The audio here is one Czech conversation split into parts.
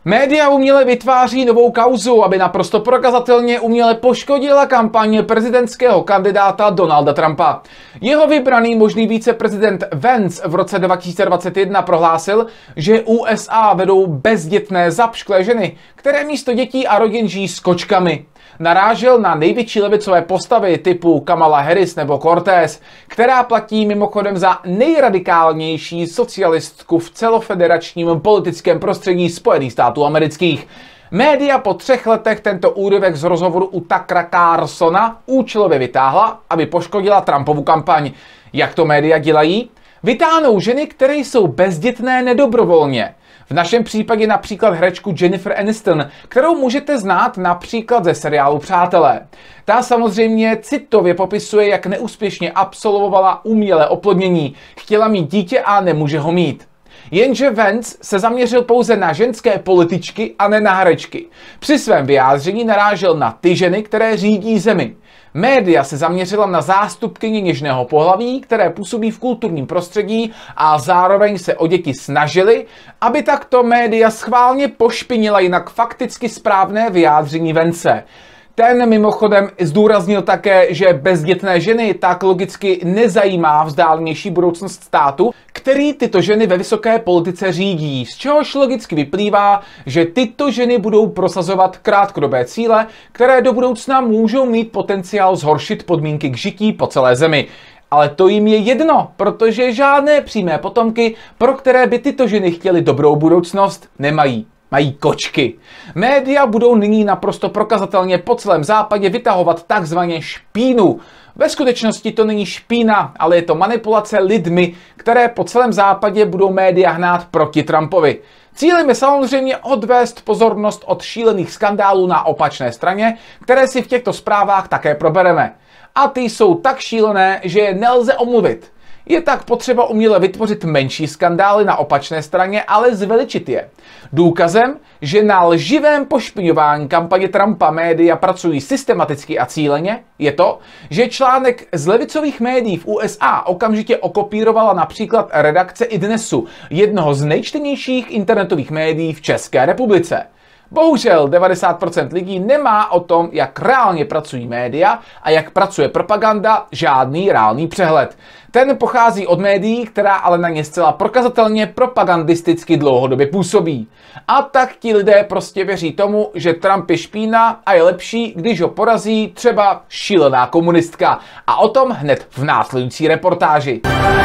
Média uměle vytváří novou kauzu, aby naprosto prokazatelně uměle poškodila kampaň prezidentského kandidáta Donalda Trumpa. Jeho vybraný možný viceprezident Vance v roce 2021 prohlásil, že USA vedou bezdětné zapšklé ženy, které místo dětí a rodin žijí s kočkami. Narážel na největší levicové postavy typu Kamala Harris nebo Cortez, která platí mimochodem za nejradikálnější socialistku v celofederačním politickém prostředí Spojených států amerických. Média po 3 letech tento úryvek z rozhovoru u Tuckera Carlsona účelově vytáhla, aby poškodila Trumpovu kampaň. Jak to média dělají? Vytáhnou ženy, které jsou bezdětné nedobrovolně. V našem případě například herečku Jennifer Aniston, kterou můžete znát například ze seriálu Přátelé. Ta samozřejmě citově popisuje, jak neúspěšně absolvovala umělé oplodnění. Chtěla mít dítě a nemůže ho mít. Jenže Vance se zaměřil pouze na ženské političky a ne na herečky. Při svém vyjádření narážel na ty ženy, které řídí zemi. Média se zaměřila na zástupkyně něžného pohlaví, které působí v kulturním prostředí a zároveň se o děti snažili, aby takto média schválně pošpinila jinak fakticky správné vyjádření Vance. Ten mimochodem zdůraznil také, že bezdětné ženy tak logicky nezajímá vzdálenější budoucnost státu, který tyto ženy ve vysoké politice řídí, z čehož logicky vyplývá, že tyto ženy budou prosazovat krátkodobé cíle, které do budoucna můžou mít potenciál zhoršit podmínky k žití po celé zemi. Ale to jim je jedno, protože žádné přímé potomky, pro které by tyto ženy chtěly dobrou budoucnost, nemají. Mají kočky. Média budou nyní naprosto prokazatelně po celém západě vytahovat takzvaně špínu. Ve skutečnosti to není špína, ale je to manipulace lidmi, které po celém západě budou média hnát proti Trumpovi. Cílem je samozřejmě odvést pozornost od šílených skandálů na opačné straně, které si v těchto zprávách také probereme. A ty jsou tak šílené, že je nelze omluvit. Je tak potřeba uměle vytvořit menší skandály na opačné straně, ale zveličit je. Důkazem, že na lživém pošpiňování kampaně Trumpa média pracují systematicky a cíleně, je to, že článek z levicových médií v USA okamžitě okopírovala například redakce iDnesu, jednoho z nejčtenějších internetových médií v České republice. Bohužel 90% lidí nemá o tom, jak reálně pracují média a jak pracuje propaganda, žádný reálný přehled. Ten pochází od médií, která ale na ně zcela prokazatelně propagandisticky dlouhodobě působí. A tak ti lidé prostě věří tomu, že Trump je špína a je lepší, když ho porazí třeba šílená komunistka. A o tom hned v následující reportáži.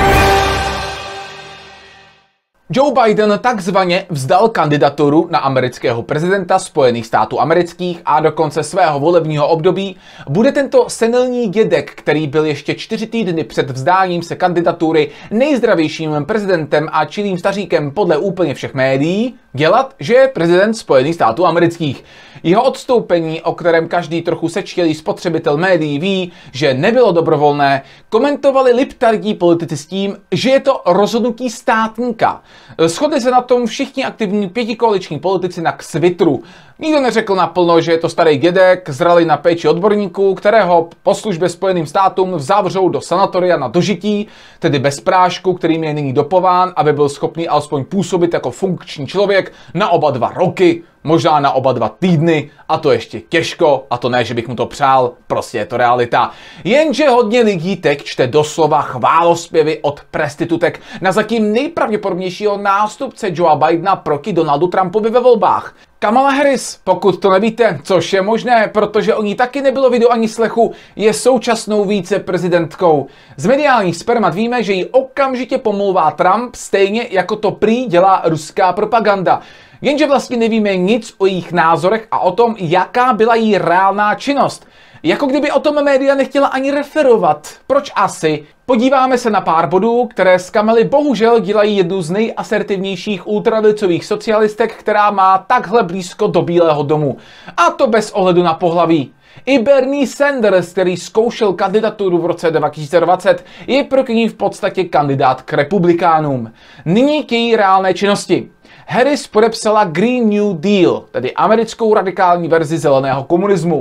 Joe Biden takzvaně vzdal kandidaturu na amerického prezidenta Spojených států amerických a do konce svého volebního období bude tento senilní dědek, který byl ještě 4 týdny před vzdáním se kandidatury nejzdravějším prezidentem a čilým staříkem podle úplně všech médií, dělat, že je prezident Spojených států amerických. Jeho odstoupení, o kterém každý trochu sečtělý spotřebitel médií ví, že nebylo dobrovolné, komentovali liptardí politici s tím, že je to rozhodnutí státníka. Shodli se na tom všichni aktivní pětikoaliční politici na Twitteru. Nikdo neřekl naplno, že je to starý dědek, zralý na péči odborníků, kterého po službě Spojeným státům zavřou do sanatoria na dožití, tedy bez prášku, kterým je nyní dopován, aby byl schopný alespoň působit jako funkční člověk na oba 2 roky, možná na oba 2 týdny, a to ještě těžko, a to ne, že bych mu to přál, prostě je to realita. Jenže hodně lidí teď čte doslova chválospěvy od prostitutek na zatím nejpravděpodobnějšího nástupce Joea Bidena proti Donaldu Trumpovi ve volbách. Kamala Harris, pokud to nevíte, což je možné, protože o ní taky nebylo vidu ani slechu, je současnou viceprezidentkou. Z mediálních spermat víme, že ji okamžitě pomlouvá Trump, stejně jako to prý dělá ruská propaganda. Jenže vlastně nevíme nic o jejich názorech a o tom, jaká byla její reálná činnost. Jako kdyby o tom média nechtěla ani referovat. Proč asi? Podíváme se na pár bodů, které z Kamaly bohužel dělají jednu z nejasertivnějších ultravicových socialistek, která má takhle blízko do Bílého domu. A to bez ohledu na pohlaví. I Bernie Sanders, který zkoušel kandidaturu v roce 2020, je proti ní v podstatě kandidát k republikánům. Nyní k její reálné činnosti. Harris podepsala Green New Deal, tedy americkou radikální verzi zeleného komunismu.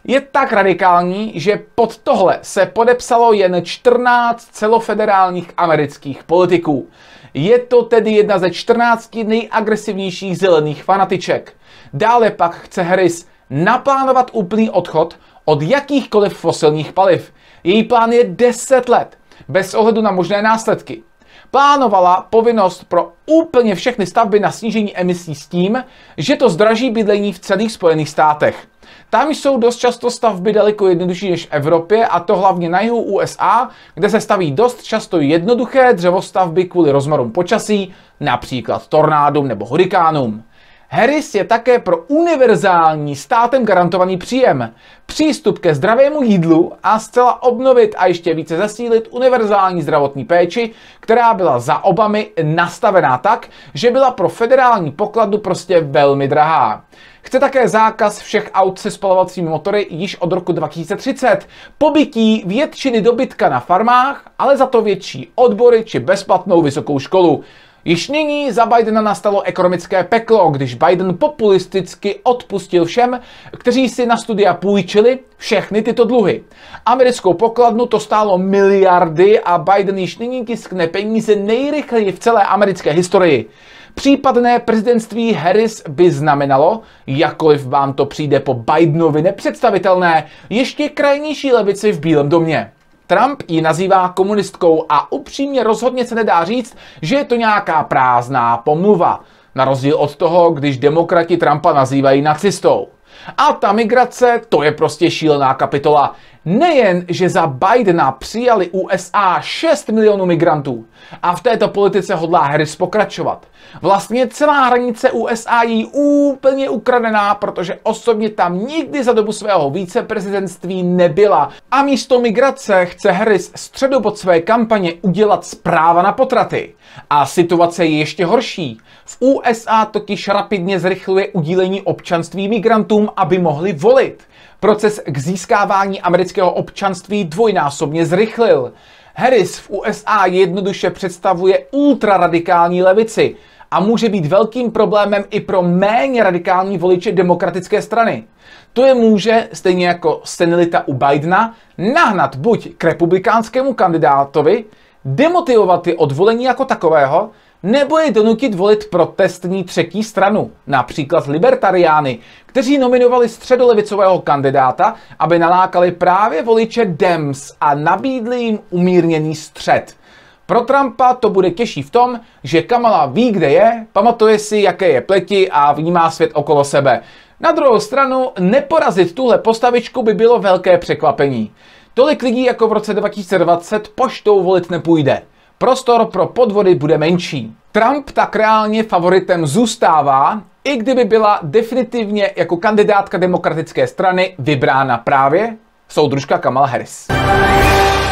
je tak radikální, že pod tohle se podepsalo jen 14 celofederálních amerických politiků. Je to tedy jedna ze 14 nejagresivnějších zelených fanatiček. Dále pak chce Harris naplánovat úplný odchod od jakýchkoliv fosilních paliv. Její plán je 10 let, bez ohledu na možné následky. Plánovala povinnost pro úplně všechny stavby na snížení emisí s tím, že to zdraží bydlení v celých Spojených státech. Tam jsou dost často stavby daleko jednodušší než v Evropě, a to hlavně na jihu USA, kde se staví dost často jednoduché dřevostavby kvůli rozmarům počasí, například tornádům nebo hurikánům. Harris je také pro univerzální státem garantovaný příjem, přístup ke zdravému jídlu a zcela obnovit a ještě více zesílit univerzální zdravotní péči, která byla za Obamy nastavená tak, že byla pro federální pokladnu prostě velmi drahá. Chce také zákaz všech aut se spalovacími motory již od roku 2030, pobytí většiny dobytka na farmách, ale za to větší odbory či bezplatnou vysokou školu. Již nyní za Bidena nastalo ekonomické peklo, když Biden populisticky odpustil všem, kteří si na studia půjčili všechny tyto dluhy. Americkou pokladnu to stálo miliardy a Biden již nyní tiskne peníze nejrychleji v celé americké historii. Případné prezidentství Harris by znamenalo, jakkoliv vám to přijde po Bidenovi nepředstavitelné, ještě krajnější levici v Bílém domě. Trump ji nazývá komunistkou a upřímně rozhodně se nedá říct, že je to nějaká prázdná pomluva. Na rozdíl od toho, když demokrati Trumpa nazývají nacistou. A ta migrace, to je prostě šílená kapitola. Nejen, že za Bidena přijali USA 6 milionů migrantů a v této politice hodlá Harris pokračovat. Vlastně celá hranice USA je úplně ukradená, protože osobně tam nikdy za dobu svého víceprezidentství nebyla. A místo migrace chce Harris středobod své kampaně udělat zpráva na potraty. A situace je ještě horší. V USA totiž rapidně zrychluje udílení občanství migrantům, aby mohli volit. Proces k získávání amerického občanství dvojnásobně zrychlil. Harris v USA jednoduše představuje ultraradikální levici a může být velkým problémem i pro méně radikální voliče demokratické strany. To je může, stejně jako senilita u Bidena, nahnat buď k republikánskému kandidátovi, demotivovat je od volení jako takového, nebo je donutit volit protestní třetí stranu, například libertariány, kteří nominovali středolevicového kandidáta, aby nalákali právě voliče Dems a nabídli jim umírněný střed. Pro Trumpa to bude těžší v tom, že Kamala ví, kde je, pamatuje si, jaké je pleti a vnímá svět okolo sebe. Na druhou stranu, neporazit tuhle postavičku by bylo velké překvapení. Tolik lidí jako v roce 2020 poštou volit nepůjde. Prostor pro podvody bude menší. Trump tak reálně favoritem zůstává, i kdyby byla definitivně jako kandidátka demokratické strany vybrána právě soudružka Kamala Harris.